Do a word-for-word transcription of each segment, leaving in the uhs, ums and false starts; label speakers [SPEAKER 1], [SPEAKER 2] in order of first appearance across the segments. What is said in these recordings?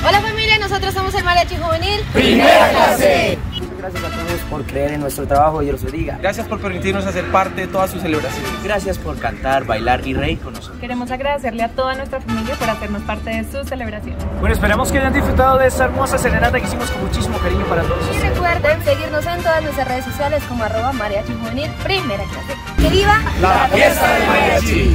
[SPEAKER 1] Hola familia, nosotros somos el Mariachi Juvenil
[SPEAKER 2] Primera Clase.
[SPEAKER 3] Muchas gracias a todos por creer en nuestro trabajo, Dios los bendiga.
[SPEAKER 4] Gracias por permitirnos hacer parte de todas sus celebraciones.
[SPEAKER 3] Gracias por cantar, bailar y reír con nosotros.
[SPEAKER 5] Queremos agradecerle a toda nuestra familia por hacernos parte de sus celebraciones.
[SPEAKER 6] Bueno, esperamos que hayan disfrutado de esta hermosa serenata que hicimos con muchísimo cariño para todos.
[SPEAKER 1] Y recuerden seguirnos en todas nuestras redes sociales como arroba Mariachi Juvenil Primera Clase. ¡Que viva
[SPEAKER 2] la fiesta del mariachi!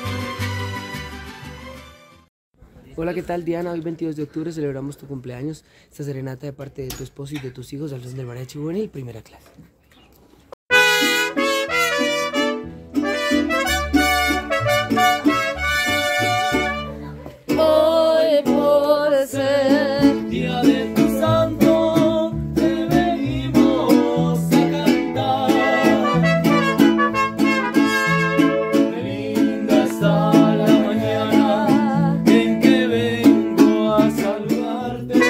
[SPEAKER 7] Hola, ¿qué tal, Diana? Hoy veintidós de octubre celebramos tu cumpleaños. Esta serenata de parte de tu esposo y de tus hijos al son del Mariachi Juvenil Primera Clase.
[SPEAKER 1] Hoy por ser
[SPEAKER 8] día de tu santo te venimos a cantar. Qué linda está la mañana en que vengo a saludarte.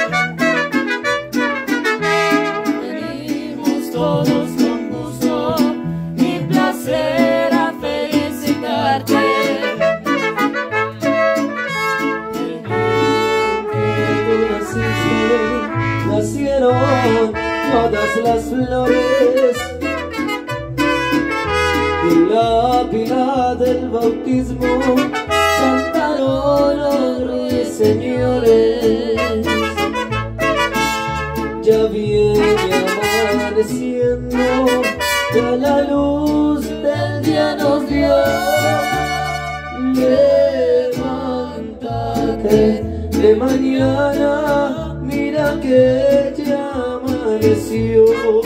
[SPEAKER 8] Venimos todos con gusto y placer a felicitarte. Nacieron todas las flores y la pila del bautismo cantaron los ruiseñores. Ya viene amaneciendo, ya la luz del día nos dio. Levántate de mañana, mira que ya amaneció.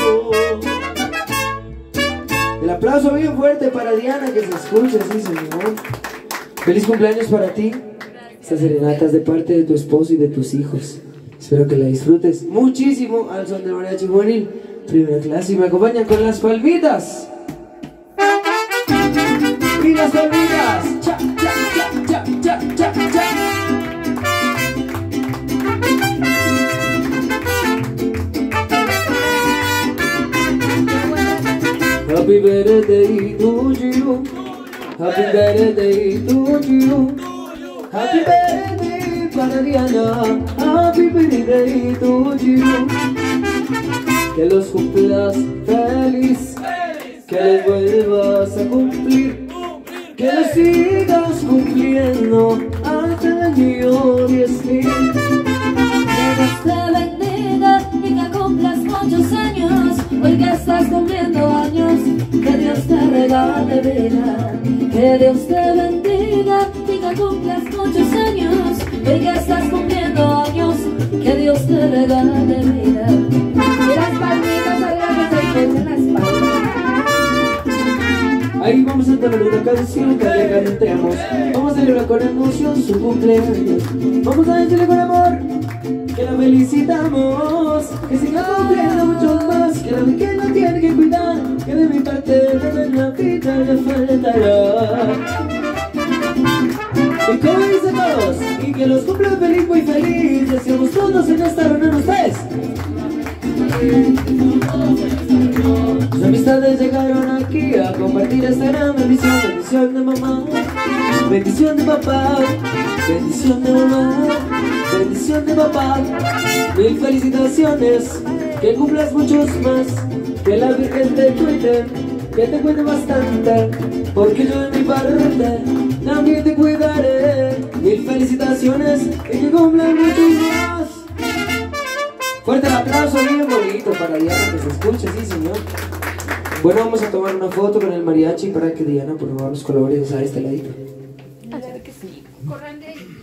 [SPEAKER 7] El aplauso bien fuerte para Diana, que se escuche, sí señor. Feliz cumpleaños para ti. Esta serenata es de parte de tu esposo y de tus hijos. Espero que la disfrutes muchísimo al son del Mariachi Juvenil Primera Clase. Y me acompañan con las palmitas. Y las palmitas. Cha, cha, cha, cha, cha, cha, cha.
[SPEAKER 8] Happy birthday to you, happy birthday to you, happy birthday para Diana, happy birthday to you. Que los cumplas feliz, que les vuelvas a cumplir, que los sigas cumpliendo hasta el año diez mil.
[SPEAKER 9] Que Dios te bendiga y que cumplas muchos años. Hoy que estás cumpliendo años, que Dios te regale vida. Que Dios te bendiga y que cumplas muchos años. Hoy que estás cumpliendo años, que Dios te regale vida. Y las palmitas arriba que se escuchen las palmas.
[SPEAKER 8] Ahí vamos a entonar una canción que le cantemos. Vamos a celebrar con emoción su cumpleaños. Vamos a decirle con amor que la felicitamos, que siga cumpliendo muchos más, que la pequeña tiene que cuidar, que de mi parte de la vida le faltará. Y como dicen todos, y que los cumplan feliz, muy feliz, decimos todos en esta reunión ustedes. Sus amistades llegaron aquí a compartir esta gran bendición. Bendición de mamá, bendición de papá, bendición de mamá, bendición de papá. Mil felicitaciones, que cumplas muchos más, que la Virgen te cuide, que te cuide bastante, porque yo de mi parte también te cuidaré. Mil felicitaciones, y que cumplan muchos más. Fuerte el aplauso, bien bonito para Diana, que se escuche, sí señor. Bueno, vamos a tomar una foto con el mariachi para que Diana por favor nos colabore a este ladito.
[SPEAKER 1] A ver que sí. Corran de ahí.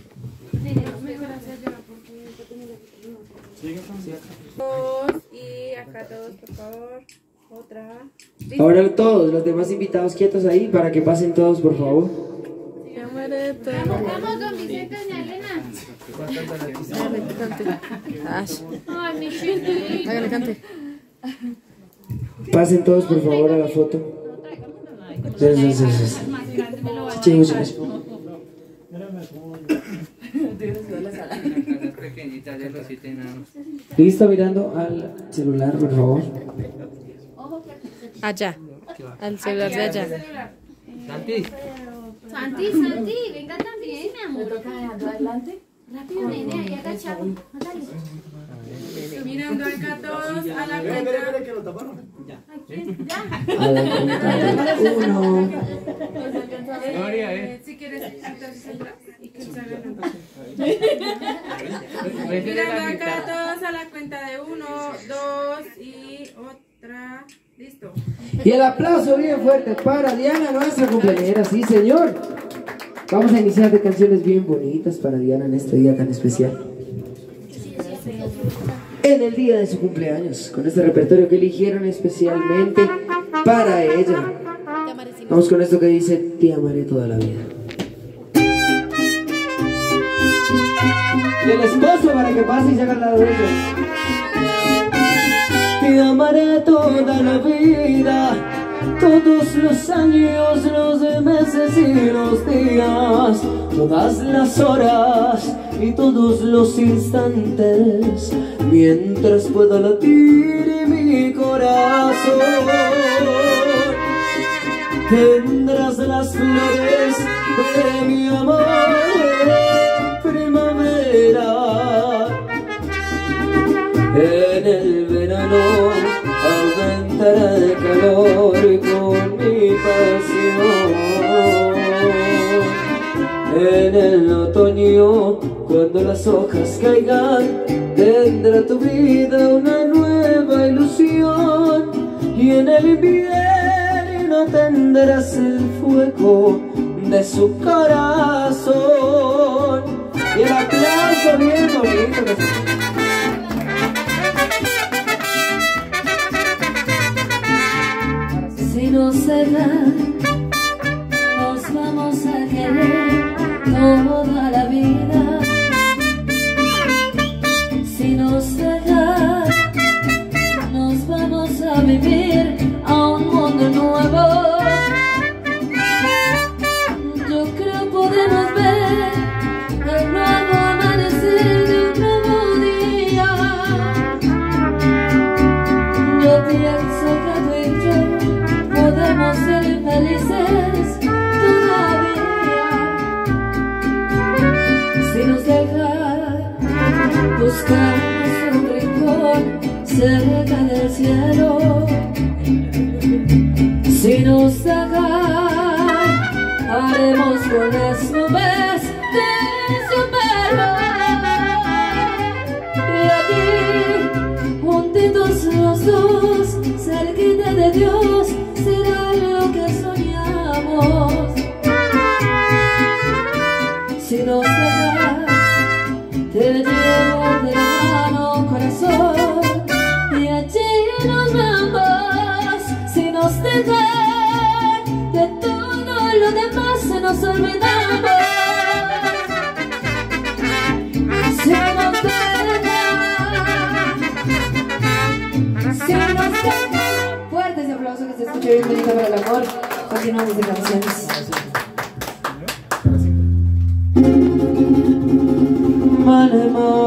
[SPEAKER 1] Dos y acá todos, por favor. Otra. ¿Listo?
[SPEAKER 7] Ahora todos, los demás invitados quietos ahí para que pasen todos, por favor.
[SPEAKER 1] Vamos, don Vicente, doña Elena. Ay, mi chiquito.
[SPEAKER 7] Hágale, cante. Pasen todos, por favor, a la foto. Sí, sí, sí, sí. Sí, sí, sí. Listo, mirando al celular, por favor.
[SPEAKER 5] Allá, al celular de allá.
[SPEAKER 1] Santi, Santi, venga también, mi amor.
[SPEAKER 9] ¿Me toca dejando adelante? Rápido, nene, ahí agachado.
[SPEAKER 5] Mirando acá todos a la cuenta.
[SPEAKER 6] que lo taparon.
[SPEAKER 9] Ya.
[SPEAKER 7] A la cuenta de uno.
[SPEAKER 5] Eh, si quieres, entonces atrás y que se hagan Mirando acá todos a la cuenta de uno, dos y otra. Listo.
[SPEAKER 7] Y el aplauso bien fuerte para Diana, nuestra cumpleañera, sí señor. Vamos a iniciar de canciones bien bonitas para Diana en este día tan especial. En el día de su cumpleaños, con este repertorio que eligieron especialmente para ella. Vamos con esto que dice: te amaré toda la vida. Y el esposo para que pase y se haga al lado de ella.
[SPEAKER 8] Te amaré toda la vida, todos los años, los meses y los días, todas las horas y todos los instantes, mientras pueda latir mi corazón. Tendrás las flores de mi amor en primavera. En el verano aumentará el calor con mi pasión. En el otoño, cuando las hojas caigan, tendrá tu vida una nueva ilusión. Y en el invierno tendrás el fuego de su corazón. Y el aplauso bien bonito.
[SPEAKER 9] Si nos celan, nos vamos a querer toda la vida. Si nos celan, nos vamos a vivir a un mundo nuevo. Yo creo podemos ver el nuevo amanecer de un nuevo día. Yo pienso que tú y yo podemos ser felices todavía. Si nos dejan, buscamos un rincón cerca del cielo. Si nos dejan, haremos con las nubes de su pelo. Y aquí, juntitos los dos, cerquita de Dios, será lo que soñamos. Si nos dejan, te llevo de la mano, corazón, y allí nos vamos. Si nos dejan, de todo lo demás se nos olvidamos. Si nos dejan, si nos dejan. Fuerte ese aplauso que se escucha bien bonito para el amor. Continuamos de canciones.
[SPEAKER 8] Vale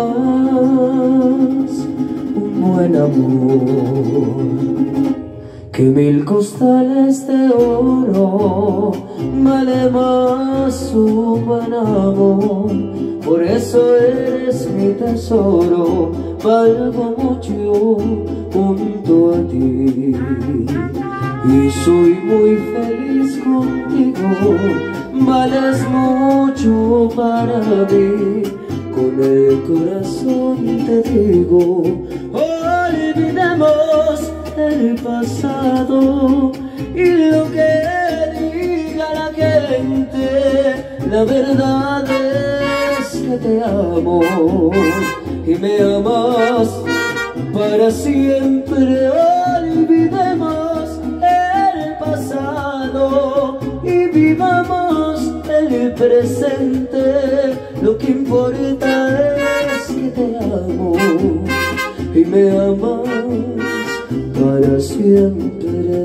[SPEAKER 8] más un buen amor que mil costales de oro. Vale más un buen amor, por eso eres mi tesoro. Valgo mucho junto a ti y soy muy feliz contigo. Vales mucho para mí, con el corazón te digo. Olvidemos el pasado y lo que diga la gente. La verdad es que te amo y me amas para siempre. Olvidemos el pasado y vivamos el presente. Lo que importa es que te amo y me amas para siempre.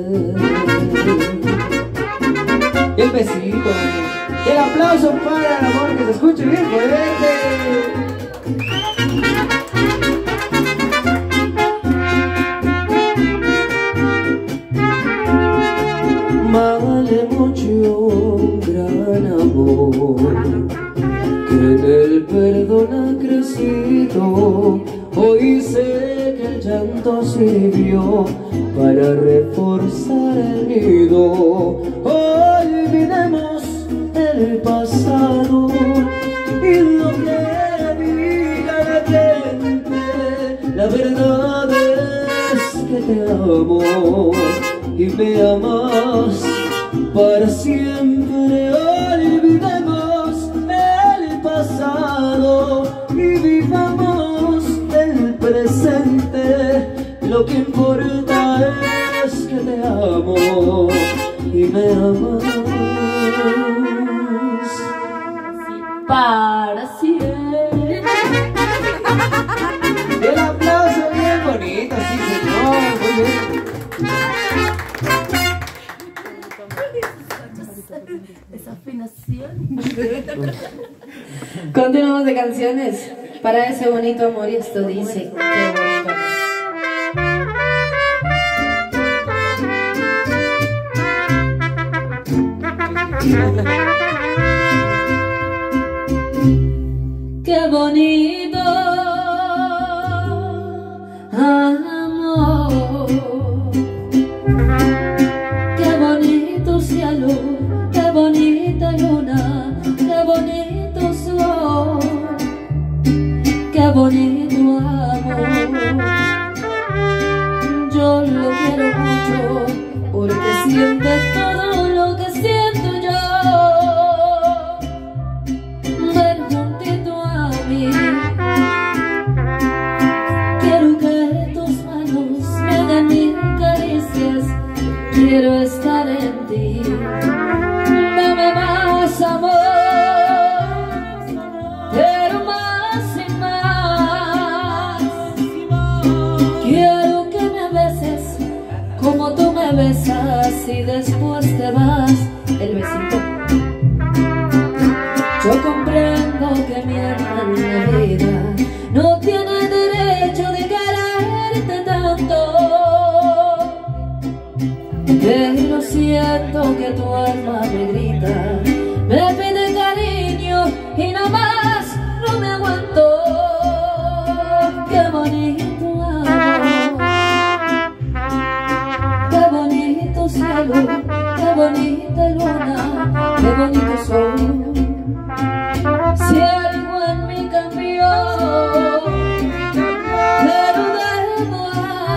[SPEAKER 7] Y el besito, y el aplauso para el amor, que se escuche bien fuerte.
[SPEAKER 8] Vale mucho un gran amor que en el perdón olvido. Hoy sé que el llanto sirvió para reforzar el nido. Olvidemos el pasado y lo que diga la gente. La verdad es que te amo y me amas para siempre. Olvidemos el pasado y vivamos el presente. Lo que importa es que te amo y me amas
[SPEAKER 9] para siempre.
[SPEAKER 8] El aplauso bien bonito, sí señor, muy bien.
[SPEAKER 9] Desafinación.
[SPEAKER 10] Continuamos de canciones para ese bonito amor y esto dice: qué bonito amor.
[SPEAKER 9] Qué bonito amor, qué bonito cielo, qué bonita luna, qué bonito sol, qué bonito amor. Yo lo quiero mucho porque siente todo lo que siento yo. Ven juntito a mí, quiero que tus manos me hagan mil caricias, quiero estar en ti. Dame más amor, pero más y más. Quiero que me beses como tú me besas y después te vas. El besito. Yo comprendo que mi alma en la vida no tiene derecho de quererte tanto, pero siento que tu alma me grita, me pide cariño y no más, no me aguanto. Qué bonito amor, qué bonito cielo, qué bonita luna, qué bonito sol. Si algo en mí cambió, pero debo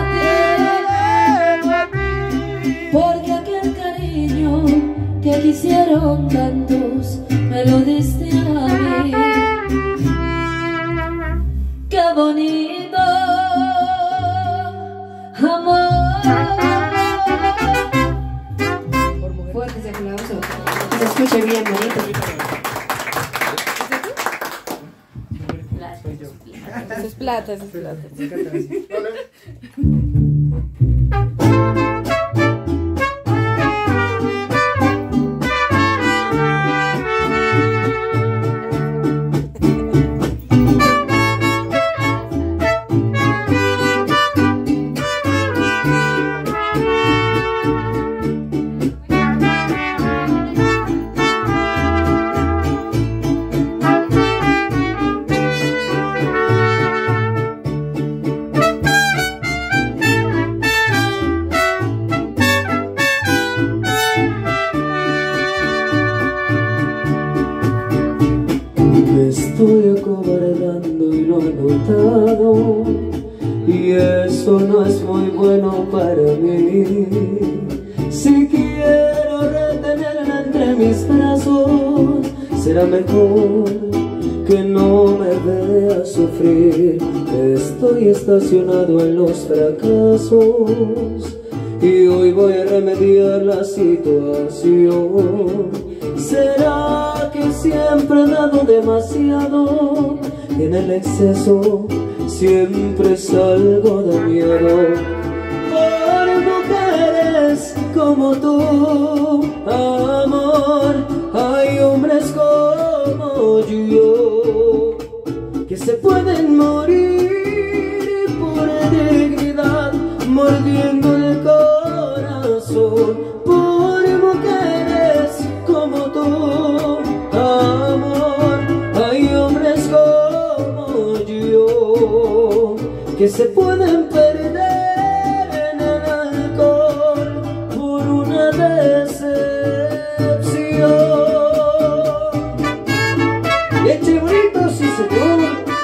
[SPEAKER 9] a ti, porque aquel cariño que quisieron tantos me lo diste a mí. Qué bonito amor.
[SPEAKER 10] Fuerte ese aplauso, que se escuche bien bonito.
[SPEAKER 5] Eso es plata, eso es plata.
[SPEAKER 8] Estoy acobardando y lo he notado, y eso no es muy bueno para mí. Si quiero retenerla entre mis brazos, será mejor que no me vea sufrir. Estoy estacionado en los fracasos y hoy voy a remediar la situación. ¿Será que siempre he dado demasiado? Y en el exceso siempre salgo de miedo. Por mujeres como tú, amor, hay hombres como yo que se pueden morir por dignidad, mordiendo el corazón. Por mujeres como tú, amor, hay hombres como yo que se pueden perder en el alcohol por una decepción. Y eche bonito, sí señor.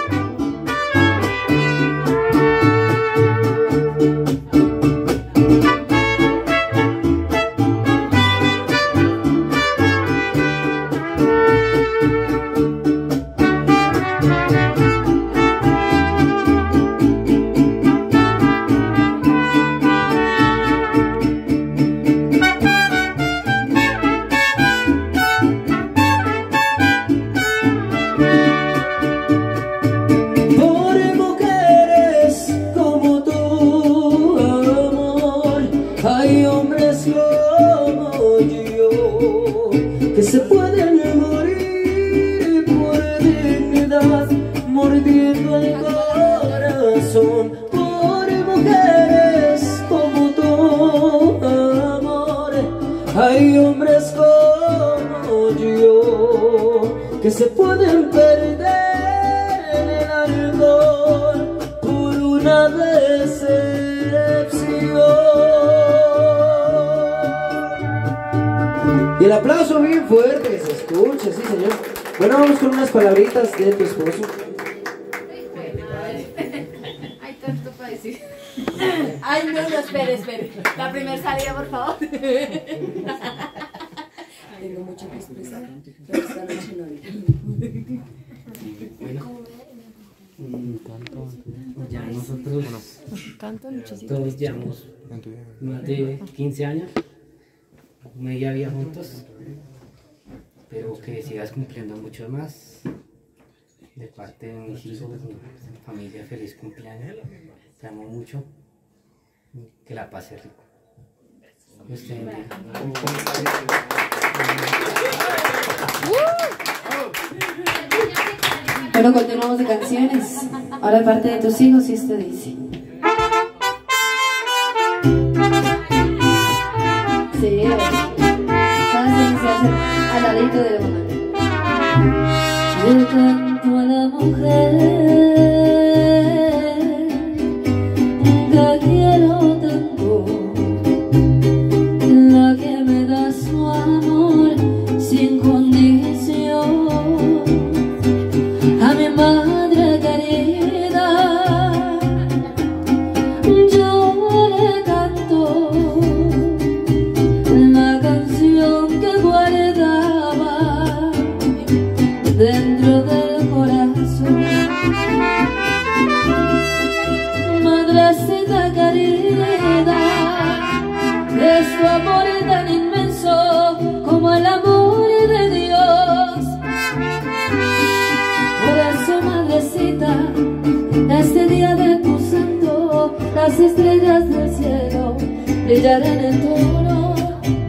[SPEAKER 8] Hay hombres como yo que se pueden morir por dignidad, mordiendo el corazón. Por mujeres como tú, amor. Hay hombres como yo que se pueden perder en el alcohol por una decepción. Y el aplauso bien fuerte que se escuche, sí señor. Bueno, vamos con unas palabritas de tu esposo.
[SPEAKER 1] Hay tanto para decir. Ay, no, no, espere, espere. La primera salida, por favor.
[SPEAKER 10] Tengo mucho que expresar, pero esta noche no digo.
[SPEAKER 11] Ya nosotros todos llevamos más de quince años, media vida juntos, pero que sigas cumpliendo mucho más. De parte de mis hijos, de mi familia, feliz cumpleaños. Te amo mucho. Que la pase rico. Dios te bendiga.
[SPEAKER 10] Bueno, continuamos de canciones. Ahora parte de tus hijos y esto dice. Sí, sabes se hace al ladito de la mamá. Yo canto a la mujer que quiero tanto, la que me da su amor sin condición. A mi madre querida yo le canto la canción que guardaba dentro del corazón. Madrecita querida, es tu amor tan inmenso como el amor de Dios. Por eso, madrecita, este día de tu santo, las estrellas del cielo brillarán en tu honor.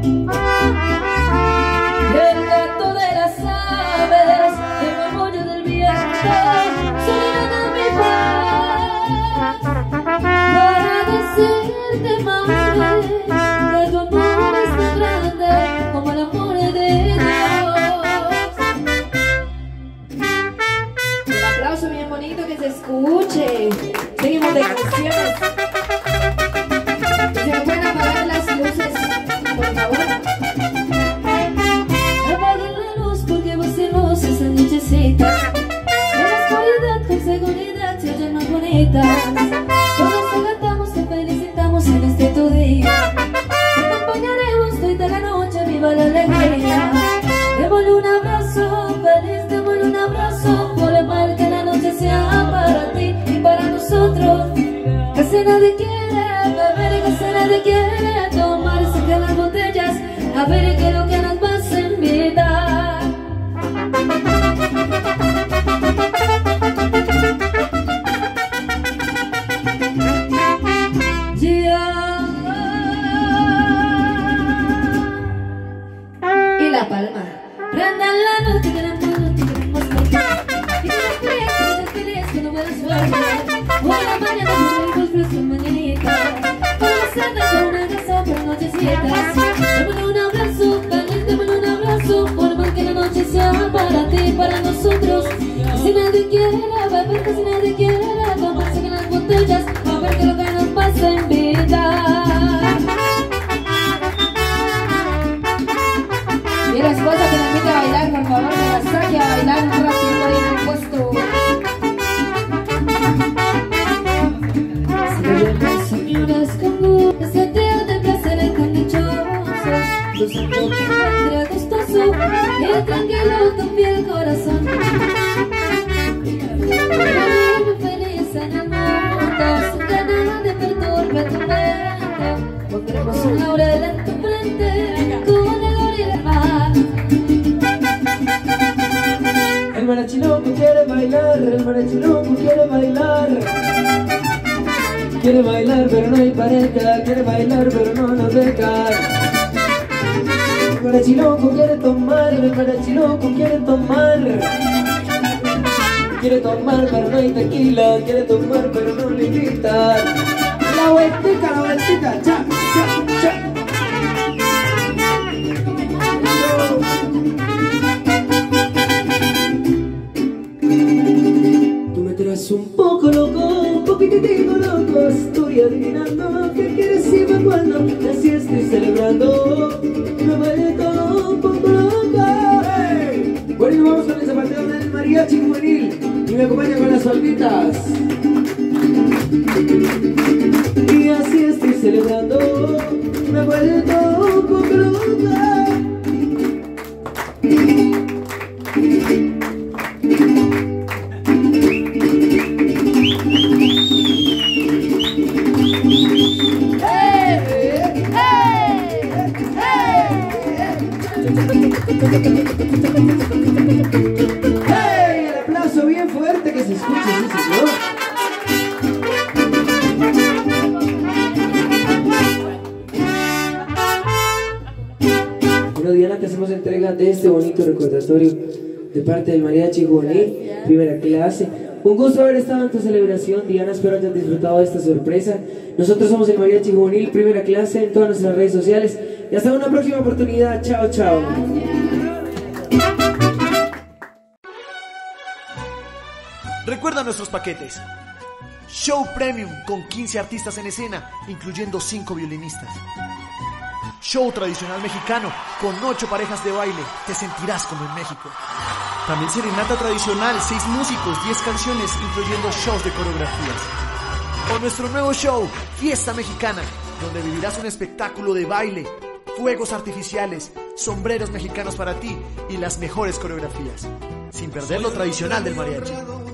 [SPEAKER 10] El canto de las aves, el murmullo del viento, sonarán a mi paz para decirte, madre, que tu amor es tan grande como el amor de Dios. Un aplauso bien bonito que se escuche. Seguimos de canciones. Que se me pueden apagar las luces, por favor. Apaguen la luz porque vos hermosa esa nochecita. En la oscuridad con seguridad se oyen más bonitas. Todos te cantamos, te felicitamos en este tu día. Te acompañaremos toda la noche, viva la alegría. Démosle un abrazo feliz, démosle un abrazo por el mal que la noche sea para ti y para nosotros. Casi nadie quiere beber, casi nadie quiere tomar, saca las botellas, a ver qué es lo que nos vas a invitar. Y la palma. Prendan la luz que queremos, que queremos bailar. Y que nos feliz, que nos feliz, que no buena suerte. Buena mañana, con fresco mañanita. Con las cerdas, con una casa, por nochecitas. Démosle un abrazo, feliz, démosle un abrazo. Por más que la noche sea para ti y para nosotros. Si nadie quiere beber, si nadie quiere tomar, saquen las botellas.
[SPEAKER 9] gozando tu vientre gustoso y tranquilo tu piel corazón. Vive feliz en el mundo, sin ganas de perturbar tu mente. Pondremos un laurel en tu frente, con el oro y el mar.
[SPEAKER 8] El mariachiloco quiere bailar, el mariachiloco quiere bailar. Quiere bailar pero no hay pareja, quiere bailar pero no nos deja. El mariachiloco quiere tomar, el mariachiloco quiere tomar. Quiere tomar pero no hay tequila, quiere tomar pero no le invitan. La vueltica, la vueltica, cha, cha, cha. Un poco loco, un poquitito loco, estoy adivinando qué quieres y me cuando así estoy celebrando, me vuelto un poco loco. Hey. Bueno, y vamos con el zapateo del mariachi juvenil y me acompaña con las palmitas. Y así estoy celebrando, me vuelto un poco loca. ¡Hey! El aplauso bien fuerte que se escuche, sí señor. Bueno, Diana, te hacemos entrega de este bonito recordatorio de parte del Mariachi Juvenil, primera clase. Un gusto haber estado en tu celebración, Diana, espero hayas disfrutado de esta sorpresa. Nosotros somos el Mariachi Juvenil, primera clase, en todas nuestras redes sociales. Y hasta una próxima oportunidad. Chao, chao.
[SPEAKER 6] Recuerda nuestros paquetes. Show Premium con quince artistas en escena, incluyendo cinco violinistas. Show tradicional mexicano con ocho parejas de baile. Te sentirás como en México. También serenata tradicional, seis músicos, diez canciones, incluyendo shows de coreografías. O nuestro nuevo show, Fiesta Mexicana, donde vivirás un espectáculo de baile, fuegos artificiales, sombreros mexicanos para ti y las mejores coreografías, sin perder lo tradicional del mariachi.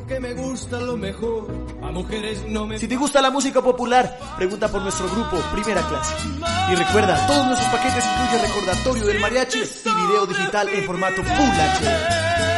[SPEAKER 6] Si te gusta la música popular, pregunta por nuestro grupo Primera Clase. Y recuerda, todos nuestros paquetes incluyen recordatorio del mariachi y video digital en formato Full H D.